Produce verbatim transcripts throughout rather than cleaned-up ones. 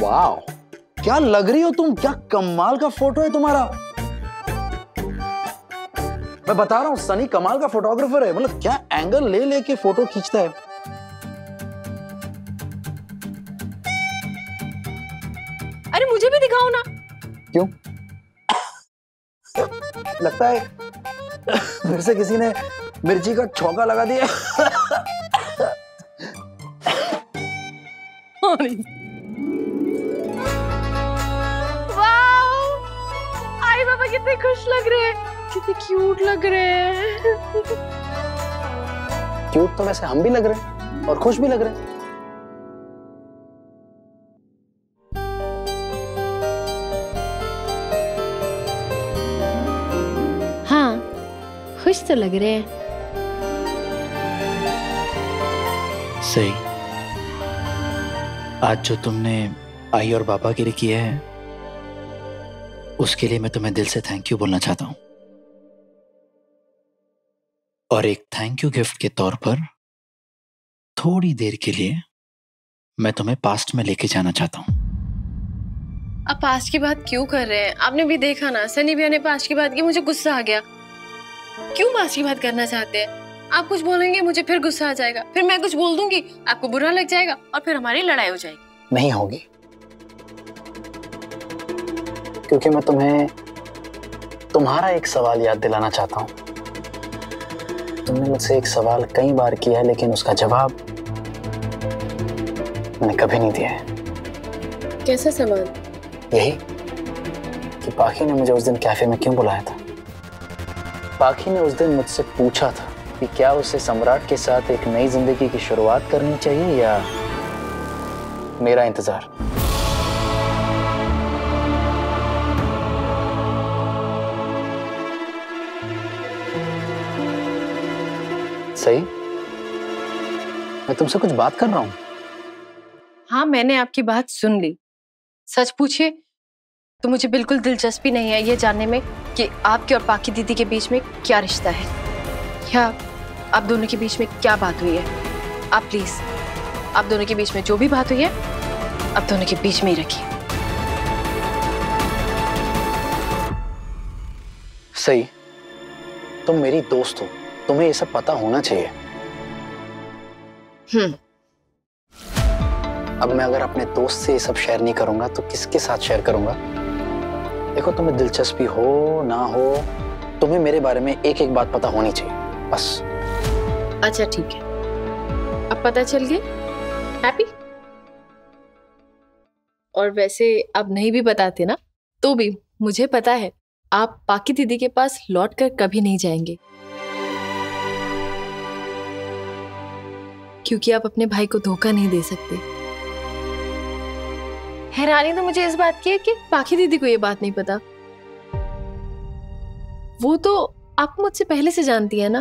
वाह, क्या लग रही हो तुम, क्या कमाल का फोटो है तुम्हारा। मैं बता रहा हूं सनी कमाल का फोटोग्राफर है, मतलब क्या एंगल ले लेके फोटो खींचता है। अरे मुझे भी दिखाओ ना। क्यों? लगता है फिर से किसी ने मिर्ची का छौंका लगा दिया। आई बाबा कितने खुश लग रहे हैं, कितने क्यूट लग रहे हैं। क्यूट तो वैसे हम भी लग रहे हैं और खुश भी लग रहे हैं। हाँ, खुश तो लग रहे हैं। सही, आज जो तुमने आई और बाबा के लिए किया है उसके लिए मैं तुम्हें दिल से थैंक यू बोलना चाहता हूं। और एक थैंक यू गिफ्ट के तौर पर थोड़ी देर के लिए मैं तुम्हें पास्ट में लेके जाना चाहता हूं। आप पास्ट की बात क्यों कर रहे हैं? आपने भी देखा ना, सनी भैया ने पास्ट की बात की, मुझे गुस्सा आ गया। क्यों पास्ट की बात करना चाहते हैं? आप कुछ बोलेंगे मुझे फिर गुस्सा आ जाएगा, फिर मैं कुछ बोल दूंगी आपको बुरा लग जाएगा और फिर हमारी लड़ाई हो जाएगी। नहीं होगी, क्योंकि मैं तुम्हें तुम्हारा एक सवाल याद दिलाना चाहता हूं। तुमने मुझसे एक सवाल कई बार किया है लेकिन उसका जवाब मैंने कभी नहीं दिया है। कैसा सवाल? यही कि पाखी ने मुझे उस दिन कैफे में क्यों बुलाया था। पाखी ने उस दिन मुझसे पूछा था कि क्या उसे सम्राट के साथ एक नई जिंदगी की शुरुआत करनी चाहिए या मेरा इंतजार। सही, मैं तुमसे कुछ बात कर रहा हूं। हाँ, मैंने आपकी बात सुन ली। सच पूछिए तो मुझे बिल्कुल दिलचस्पी नहीं है ये जानने में कि आपके और पाखी दीदी के बीच में क्या रिश्ता है या आप दोनों के बीच में क्या बात हुई है। आप प्लीज आप दोनों के बीच में जो भी बात हुई है आप दोनों के बीच में ही रखिए। सही, तुम मेरी दोस्त हो, तुम्हें ये सब पता होना चाहिए। हम्म अब मैं अगर अपने दोस्त से ये सब शेयर नहीं करूंगा तो किसके साथ शेयर करूंगा? देखो, तुम्हें दिलचस्पी हो ना हो, तुम्हें मेरे बारे में एक एक बात पता होनी चाहिए, बस। अच्छा ठीक है, अब पता चल गई। हैप्पी? और वैसे आप नहीं भी बताते ना तो भी मुझे पता है आप पाखी दीदी के पास लौट कर कभी नहीं जाएंगे, क्योंकि आप अपने भाई को धोखा नहीं दे सकते। हैरानी तो मुझे इस बात की है कि पाखी दीदी को ये बात नहीं पता। वो तो आप मुझसे पहले से जानती है ना।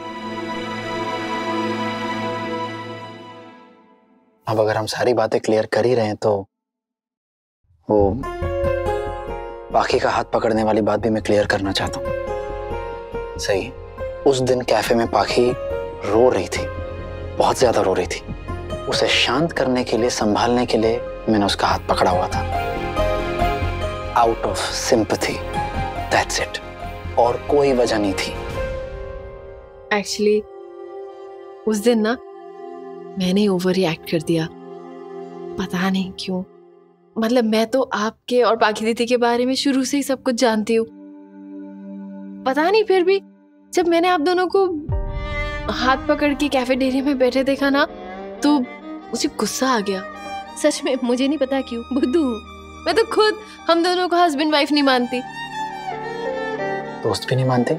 अब अगर हम सारी बातें क्लियर कर ही रहे हैं तो वो पाखी का हाथ पकड़ने वाली बात भी मैं क्लियर करना चाहता हूँ। सही, उस दिन कैफे में पाखी रो रही थी, बहुत ज्यादा रो रही थी। उसे शांत करने के लिए, संभालने के लिए मैंने उसका हाथ पकड़ा हुआ था। Out of sympathy, that's it, और कोई वजह नहीं थी। एक्चुअली उस दिन ना मैंने ओवर रिएक्ट कर दिया, पता नहीं क्यों। मतलब मैं तो आपके और पाखी दीदी के बारे में शुरू से ही सब कुछ जानती हूँ, पता नहीं, फिर भी जब मैंने आप दोनों को हाथ पकड़ के कैफेटेरिया में बैठे देखा ना तो मुझे गुस्सा आ गया। सच में मुझे नहीं पता क्यों, बुद्धू हूँ मैं तो खुद हम दोनों को हस्बैंड वाइफ नहीं मानती। दोस्त भी नहीं मानते?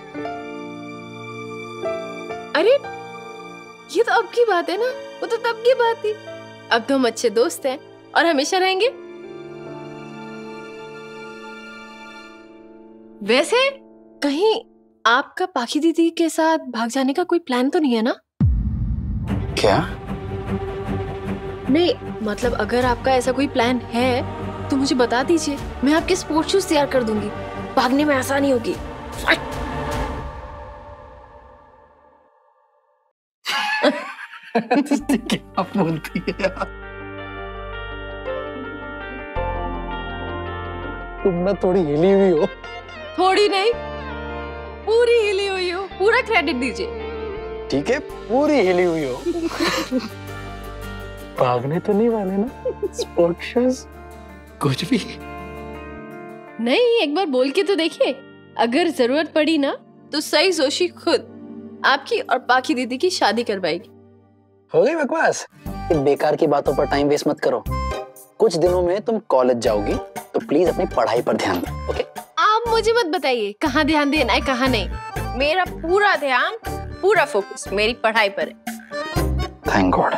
अरे ये तो अब की बात है ना, वो तो तब की बात थी। अब तो हम अच्छे दोस्त हैं और हमेशा रहेंगे। वैसे कहीं आपका पाखी दीदी के साथ भाग जाने का कोई प्लान तो नहीं है ना? क्या? नहीं, मतलब अगर आपका ऐसा कोई प्लान है तो मुझे बता दीजिए, मैं आपके स्पोर्ट्स शूज तैयार कर दूंगी, भागने में आसानी होगी। क्या बोलती है यार? तुम ना थोड़ी हिली हुई हो। थोड़ी नहीं, पूरी हिली हुई हो। पूरा क्रेडिट दीजिए। ठीक है, पूरी हिली हुई हो। भागने तो नहीं वाले ना स्पोर्ट शूज? कुछ भी नहीं, एक बार बोल के तो देखिए। अगर जरूरत पड़ी ना तो सही जोशी खुद आपकी और पाखी दीदी की शादी करवाएगी। हो गई बकवास। इन बेकार की बातों पर टाइम वेस्ट मत करो। कुछ दिनों में तुम कॉलेज जाओगी तो प्लीज अपनी पढ़ाई पर ध्यान दो। ओके? आप मुझे मत बताइए कहाँ ध्यान देना है कहाँ नहीं। मेरा पूरा ध्यान, पूरा फोकस मेरी पढ़ाई पर है। Thank god.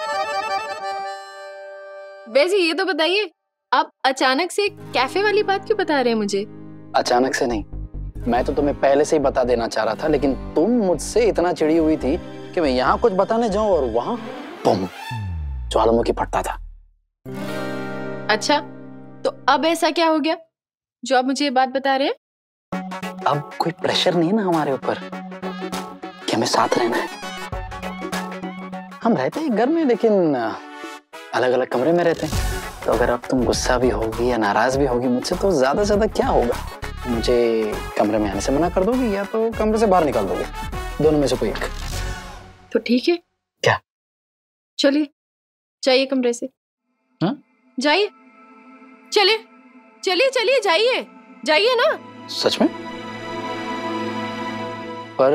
वैसे ये तो बताइए, आप अचानक से कैफे वाली बात क्यों बता रहे हैं मुझे? अचानक से नहीं, मैं तो तुम्हें पहले से ही बता देना चाह रहा था, लेकिन तुम मुझसे इतना चिड़ी हुई थी कि मैं यहाँ कुछ बताने जाऊं और वहां बम ज्वालामुखी फटता था। अच्छा, तो अब ऐसा क्या हो गया जो आप मुझे ये बात बता रहे हैं? अब कोई प्रेशर नहीं है ना हमारे ऊपर कि हमें साथ रहना है। हम रहते हैं घर में, लेकिन अलग अलग कमरे में रहते हैं। तो अगर अब तुम गुस्सा भी होगी या नाराज भी होगी मुझसे, तो ज्यादा से ज्यादा क्या होगा? मुझे कमरे में आने से मना कर दोगी या तो कमरे से बाहर निकाल दोगे, दोनों में से कोई एक। तो ठीक है। क्या? चलिए, जाइए कमरे से। हाँ? जाइए, चलिए चलिए चलिए, जाइए जाइए ना। सच में? पर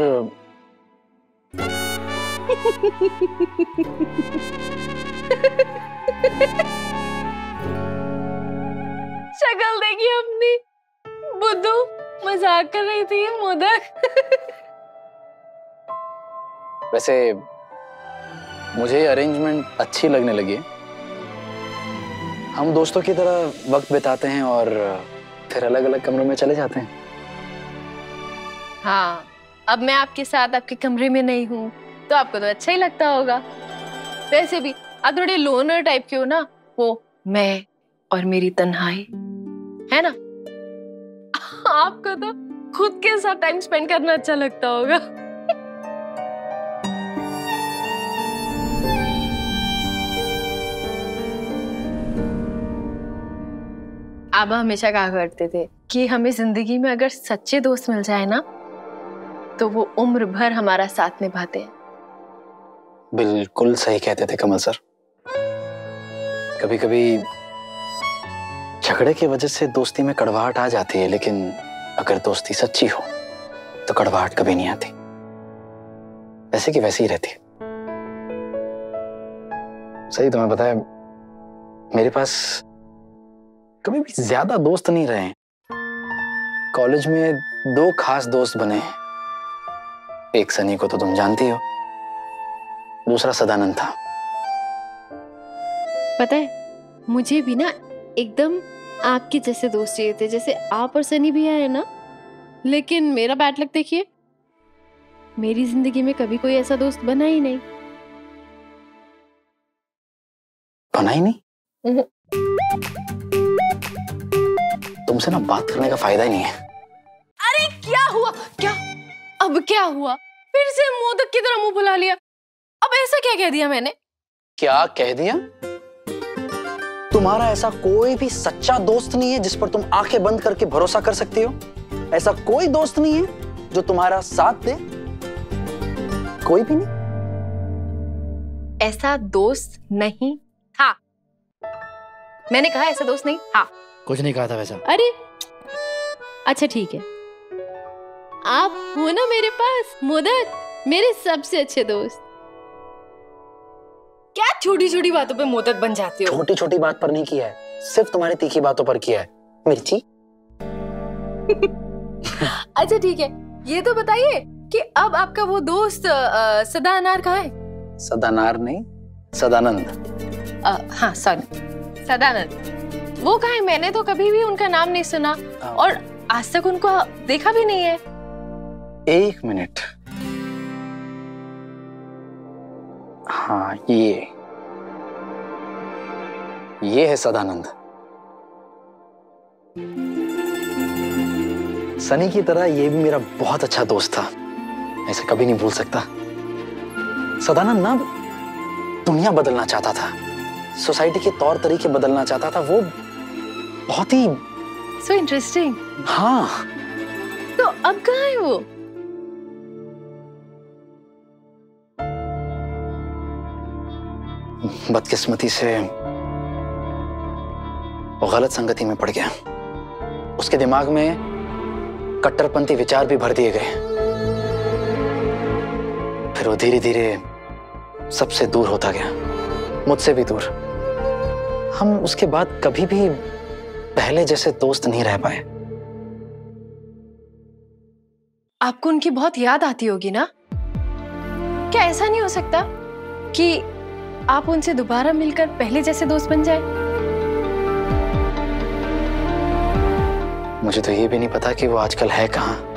शक्ल देखिए अपनी। बुद्धू मजाक कर रही थी मोदक। वैसे मुझे ये अरेंजमेंट अच्छी लगने लगी। हम दोस्तों की तरह वक्त बिताते हैं और फिर अलग अलग कमरों में चले जाते हैं। हाँ, अब मैं आपके साथ आपके कमरे में नहीं हूँ तो आपको तो अच्छा ही लगता होगा। वैसे भी आप थोड़े लोनर टाइप के हो ना, वो मैं और मेरी तन्हाई, है ना? आपको तो खुद के साथ टाइम स्पेंड करना अच्छा लगता होगा। आप हमेशा कहा करते थे कि हमें जिंदगी में अगर सच्चे दोस्त मिल जाए ना तो वो उम्र भर हमारा साथ निभाते हैं। बिल्कुल सही कहते थे कमल सर। कभी कभी झगड़े की वजह से दोस्ती में कड़वाहट आ जाती है, लेकिन अगर दोस्ती सच्ची हो तो कड़वाहट कभी नहीं आती, वैसे की वैसी ही रहती। सही तुम्हें पता है, मेरे पास कभी भी ज्यादा दोस्त नहीं रहे। कॉलेज में दो खास दोस्त बने। एक सनी को तो तुम जानती हो, दूसरा सदानंद था। पता है, मुझे भी ना एकदम आपके जैसे दोस्त चाहिए थे, जैसे आप और सनी भी है ना। लेकिन मेरा बैड लक देखिए, मेरी जिंदगी में कभी कोई ऐसा दोस्त बना ही नहीं। बना ही नहीं? तुमसे ना बात करने का फायदा ही नहीं है। अरे क्या हुआ? क्या अब क्या हुआ? फिर से मोदक की तरह मुंह फुला लिया। अब ऐसा क्या कह दिया मैंने? क्या कह दिया? तुम्हारा ऐसा कोई भी सच्चा दोस्त नहीं है जिस पर तुम आंखें बंद करके भरोसा कर सकती हो? ऐसा कोई दोस्त नहीं है जो तुम्हारा साथ दे? कोई भी नहीं? ऐसा दोस्त नहीं था। मैंने कहा ऐसा दोस्त नहीं था। कुछ नहीं कहा था वैसा। अरे अच्छा ठीक है, आप हो ना मेरे पास मोदक, मेरे सबसे अच्छे दोस्त। क्या छोटी छोटी बातों पे मोदक बन जाते हो? छोटी छोटी बात पर नहीं किया है, सिर्फ तुम्हारी तीखी बातों पर किया है। मिर्ची। अच्छा ठीक है, ये तो बताइए कि अब आपका वो दोस्त आ, सदा अनार कहाँ है? सदानार नहीं, सदानंद। आ, हाँ सॉरी, सदानंद। वो कहाँ है? मैंने तो कभी भी उनका नाम नहीं सुना और आज तक उनको देखा भी नहीं है। एक मिनट। हाँ, ये ये है सदानंद। सनी की तरह ये भी मेरा बहुत अच्छा दोस्त था, ऐसे कभी नहीं भूल सकता। सदानंद ना दुनिया बदलना चाहता था, सोसाइटी के तौर तरीके बदलना चाहता था। वो बहुत ही सो इंटरेस्टिंग। हाँ, तो अब कहाँ है वो? बदकिस्मती से वो गलत संगति में पड़ गया। उसके दिमाग में कट्टरपंथी विचार भी भर दिए गए। फिर वो धीरे धीरे सबसे दूर होता गया, मुझसे भी दूर। हम उसके बाद कभी भी पहले जैसे दोस्त नहीं रह पाए। आपको उनकी बहुत याद आती होगी ना? क्या ऐसा नहीं हो सकता कि आप उनसे दोबारा मिलकर पहले जैसे दोस्त बन जाए? मुझे तो ये भी नहीं पता कि वो आजकल है कहाँ।